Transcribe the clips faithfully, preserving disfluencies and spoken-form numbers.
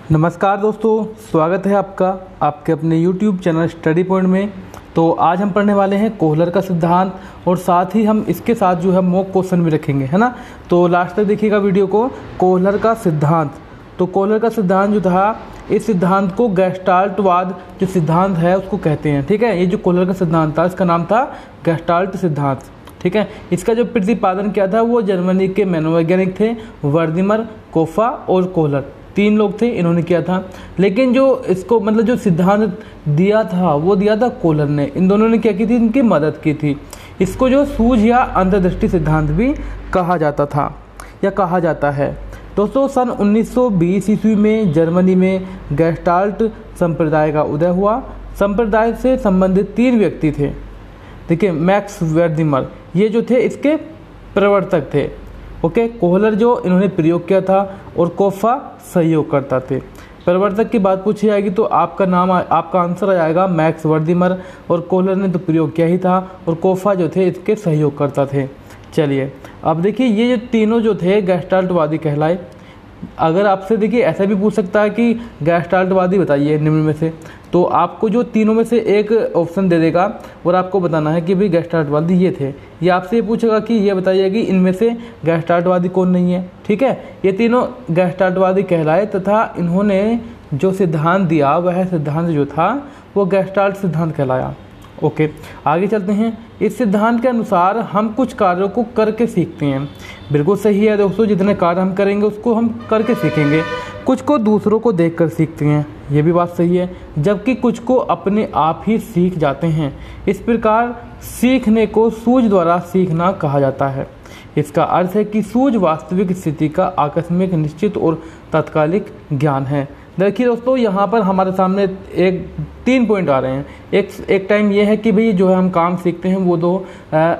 नमस्कार दोस्तों, स्वागत है आपका आपके अपने यूट्यूब चैनल स्टडी पॉइंट में। तो आज हम पढ़ने वाले हैं कोहलर का सिद्धांत और साथ ही हम इसके साथ जो है मॉक क्वेश्चन भी रखेंगे, है ना। तो लास्ट तक देखिएगा वीडियो को। कोहलर का सिद्धांत, तो कोहलर का सिद्धांत जो था, इस सिद्धांत को गेस्टाल्टवाद जो सिद्धांत है उसको कहते हैं। ठीक है, ये जो कोहलर का सिद्धांत था इसका नाम था गेस्टाल्ट सिद्धांत। ठीक है, इसका जो प्रतिपादन किया था वो जर्मनी के मनोवैज्ञानिक थे, वर्दीमर, कोफा और कोहलर, तीन लोग थे, इन्होंने किया था। लेकिन जो इसको मतलब जो सिद्धांत दिया था वो दिया था कोहलर ने। इन दोनों ने क्या की थी, इनकी मदद की थी। इसको जो सूझ या अंतर्दृष्टि सिद्धांत भी कहा जाता था या कहा जाता है। दोस्तों, सन उन्नीस सौ बीस ईस्वी में जर्मनी में गेस्टाल्ट संप्रदाय का उदय हुआ। संप्रदाय से संबंधित तीन व्यक्ति थे। देखिए, मैक्स वर्दीमर ये जो थे इसके प्रवर्तक थे। ओके, कोहलर जो इन्होंने प्रयोग किया था और कोफा सहयोग करता थे। प्रवर्तक की बात पूछी जाएगी तो आपका नाम आपका आंसर आ जाएगा मैक्स वर्दीमर, और कोहलर ने तो प्रयोग किया ही था और कोफा जो थे इसके सहयोग करता थे। चलिए अब देखिए, ये जो तीनों जो थे गेस्टाल्टवादी कहलाए। अगर आपसे देखिए ऐसा भी पूछ सकता है कि गेस्टाल्टवादी बताइए निम्न में से, तो आपको जो तीनों में से एक ऑप्शन दे देगा और आपको बताना है कि भाई गेस्टाल्टवादी ये थे। ये आपसे ये पूछेगा कि ये बताइए कि इनमें से गेस्टाल्टवादी कौन नहीं है। ठीक है, ये तीनों गेस्टाल्टवादी कहलाए तथा इन्होंने जो सिद्धांत दिया वह सिद्धांत जो था वो गेस्टाल्ट सिद्धांत कहलाया। ओके, आगे चलते हैं। इस सिद्धांत के अनुसार हम कुछ कार्यों को करके सीखते हैं। बिल्कुल सही है दोस्तों, जितने कार्य हम करेंगे उसको हम करके सीखेंगे। कुछ को दूसरों को देखकर सीखते हैं, ये भी बात सही है, जबकि कुछ को अपने आप ही सीख जाते हैं। इस प्रकार सीखने को सूझ द्वारा सीखना कहा जाता है। इसका अर्थ है कि सूझ वास्तविक स्थिति का आकस्मिक, निश्चित और तात्कालिक ज्ञान है। देखिए दोस्तों, यहाँ पर हमारे सामने एक तीन पॉइंट आ रहे हैं। एक एक टाइम ये है कि भाई जो है हम काम सीखते हैं वो दो आ,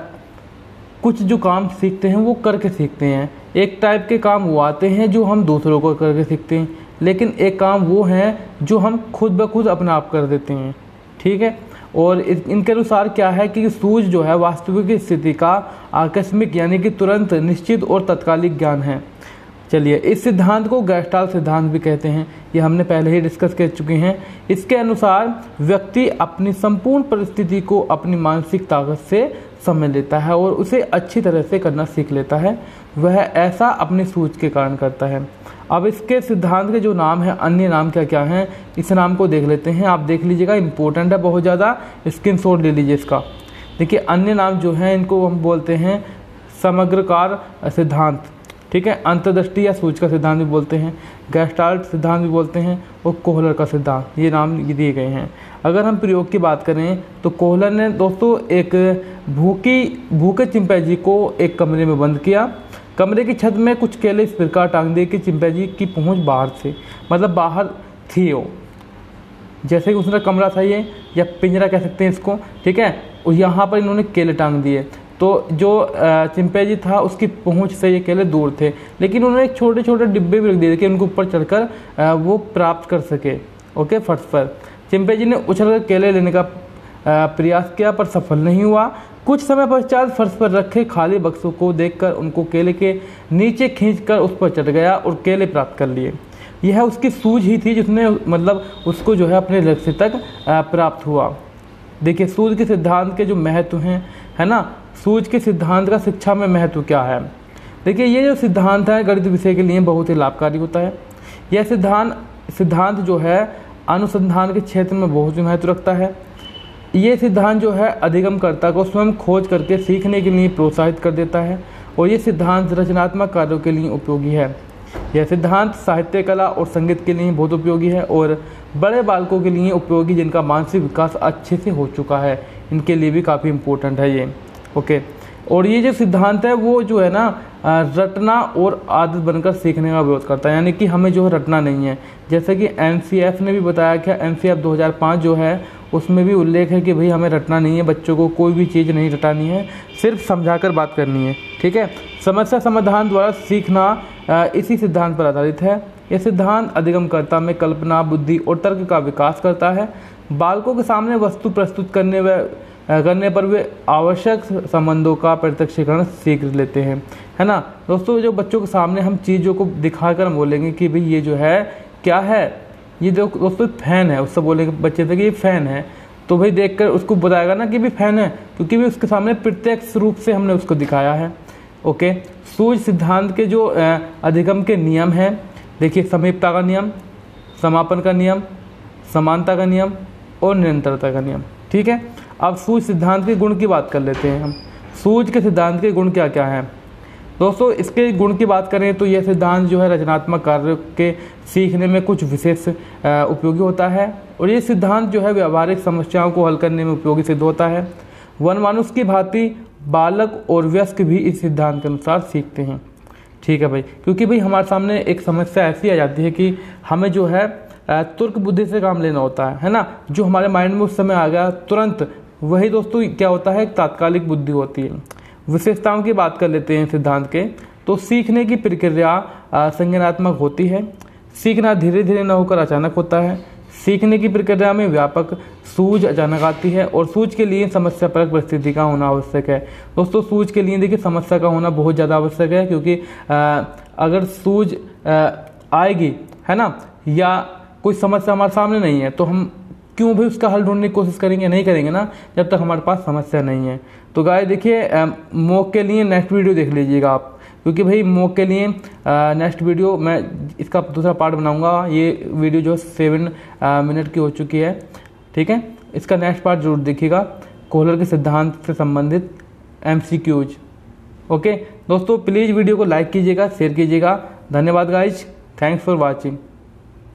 कुछ जो काम सीखते हैं वो करके सीखते हैं। एक टाइप के काम वो आते हैं जो हम दूसरों को करके सीखते हैं, लेकिन एक काम वो हैं जो हम खुद ब खुद अपने आप कर देते हैं। ठीक है, और इनके अनुसार क्या है कि सूझ जो है वास्तविक स्थिति का आकस्मिक यानी कि तुरंत, निश्चित और तत्कालिक ज्ञान है। चलिए, इस सिद्धांत को गेस्टाल्ट सिद्धांत भी कहते हैं, ये हमने पहले ही डिस्कस कर चुके हैं। इसके अनुसार व्यक्ति अपनी संपूर्ण परिस्थिति को अपनी मानसिक ताकत से समझ लेता है और उसे अच्छी तरह से करना सीख लेता है। वह ऐसा अपनी सूझ के कारण करता है। अब इसके सिद्धांत के जो नाम है, अन्य नाम क्या क्या हैं, इस नाम को देख लेते हैं। आप देख लीजिएगा, इंपॉर्टेंट है बहुत ज़्यादा, स्क्रीनशॉट ले लीजिए इसका। देखिए, अन्य नाम जो हैं इनको हम बोलते हैं समग्रकार सिद्धांत। ठीक है, अंतर्दृष्टि या सूझ का सिद्धांत भी बोलते हैं, गेस्टाल्ट सिद्धांत भी बोलते हैं और कोहलर का सिद्धांत, ये नाम दिए गए हैं। अगर हम प्रयोग की बात करें तो कोहलर ने दोस्तों एक भूखी भूखे चिंपैंजी को एक कमरे में बंद किया। कमरे की छत में कुछ केले इस प्रकार टांग दिए कि चिंपैंजी की पहुंच बाहर से मतलब बाहर थी वो, जैसे कि उसका कमरा था ये, या पिंजरा कह सकते हैं इसको। ठीक है, और यहाँ पर इन्होंने केले टांग दिए, तो जो चिंपैंजी था उसकी पहुंच से ये केले दूर थे, लेकिन उन्होंने एक छोटे छोटे डिब्बे भी रख दिए कि उनको ऊपर चढ़कर वो प्राप्त कर सके। ओके, फर्श पर चिंपैंजी ने उछलकर केले लेने का प्रयास किया पर सफल नहीं हुआ। कुछ समय पश्चात फर्श पर रखे खाली बक्सों को देखकर उनको केले के नीचे खींचकर उस पर चढ़ गया और केले प्राप्त कर लिए। यह उसकी सूझ ही थी जिसने मतलब उसको जो है अपने लक्ष्य तक प्राप्त हुआ। देखिए, सूझ के सिद्धांत के जो महत्व हैं, है ना, सूझ के सिद्धांत का शिक्षा में महत्व क्या है। देखिए, ये जो सिद्धांत है गणित विषय के लिए बहुत ही लाभकारी होता है। यह सिद्धांत सिद्धांत जो है अनुसंधान के क्षेत्र में बहुत ही महत्व रखता है। ये सिद्धांत जो है अधिगमकर्ता को स्वयं खोज करके सीखने के लिए प्रोत्साहित कर देता है और ये सिद्धांत रचनात्मक कार्यों के लिए उपयोगी है। यह सिद्धांत साहित्य, कला और संगीत के लिए बहुत उपयोगी है और बड़े बालकों के लिए उपयोगी जिनका मानसिक विकास अच्छे से हो चुका है, इनके लिए भी काफ़ी इम्पोर्टेंट है ये। ओके, और ये जो सिद्धांत है वो जो है ना रटना और आदत बनकर सीखने का विरोध करता है, यानी कि हमें जो है रटना नहीं है। जैसे कि एन सी एफ ने भी बताया कि एन सी एफ दो हज़ार पाँच जो है उसमें भी उल्लेख है कि भाई हमें रटना नहीं है, बच्चों को कोई भी चीज़ नहीं रटानी है, सिर्फ समझाकर बात करनी है। ठीक है, समस्या समाधान द्वारा सीखना इसी सिद्धांत पर आधारित है। यह सिद्धांत अधिगमकर्ता में कल्पना, बुद्धि और तर्क का विकास करता है। बालकों के सामने वस्तु प्रस्तुत करने व करने पर वे आवश्यक संबंधों का प्रत्यक्षीकरण सीख लेते हैं, है ना दोस्तों। जो बच्चों के सामने हम चीज़ों को दिखाकर हम बोलेंगे कि भाई ये जो है क्या है, ये जो दोस्तों फैन है, उससे बोलेंगे बच्चे से कि ये फैन है, तो भाई देखकर उसको बताएगा ना कि भी फैन है, क्योंकि भी उसके सामने प्रत्यक्ष रूप से हमने उसको दिखाया है। ओके, सूझ सिद्धांत के जो अधिगम के नियम हैं, देखिए समीपता का नियम, समापन का नियम, समानता का नियम और निरंतरता का नियम। ठीक है, अब सूझ सिद्धांत के गुण की बात कर लेते हैं हम। सूझ के सिद्धांत के गुण क्या क्या हैं दोस्तों? इसके गुण की बात करें तो यह सिद्धांत जो है रचनात्मक कार्य के सीखने में कुछ विशेष उपयोगी होता है, और ये सिद्धांत जो है व्यावहारिक समस्याओं को हल करने में उपयोगी सिद्ध होता है। वनमानुष की भांति बालक और वयस्क भी इस सिद्धांत के अनुसार सीखते हैं। ठीक है भाई, क्योंकि भाई हमारे सामने एक समस्या ऐसी आ जाती है कि हमें जो है तुर्क बुद्धि से काम लेना होता है है ना, जो हमारे माइंड में उस समय आ गया तुरंत, वही दोस्तों क्या होता है, तात्कालिक बुद्धि होती है। विशेषताओं की बात कर लेते हैं सिद्धांत के, तो सीखने की प्रक्रिया संज्ञानात्मक होती है, सीखना धीरे धीरे न होकर अचानक होता है, सीखने की प्रक्रिया में व्यापक सूझ अचानक आती है, और सूझ के लिए समस्या परक परिस्थिति का होना आवश्यक है। दोस्तों सूझ के लिए देखिए समस्या का होना बहुत ज़्यादा आवश्यक है, क्योंकि आ, अगर सूझ आ, आएगी है ना, या कोई समस्या हमारे सामने नहीं है, तो हम क्यों भी उसका हल ढूंढने की कोशिश करेंगे, नहीं करेंगे ना जब तक हमारे पास समस्या नहीं है। तो गाइस देखिए मॉक के लिए नेक्स्ट वीडियो देख लीजिएगा आप, क्योंकि भाई मॉक के लिए नेक्स्ट वीडियो मैं इसका दूसरा पार्ट बनाऊंगा। ये वीडियो जो सेवन मिनट की हो चुकी है, ठीक है, इसका नेक्स्ट पार्ट जरूर देखिएगा, कोहलर के सिद्धांत से संबंधित एमसीक्यूज। ओके दोस्तों, प्लीज़ वीडियो को लाइक कीजिएगा, शेयर कीजिएगा। धन्यवाद गाइज, थैंक्स फॉर वॉचिंग।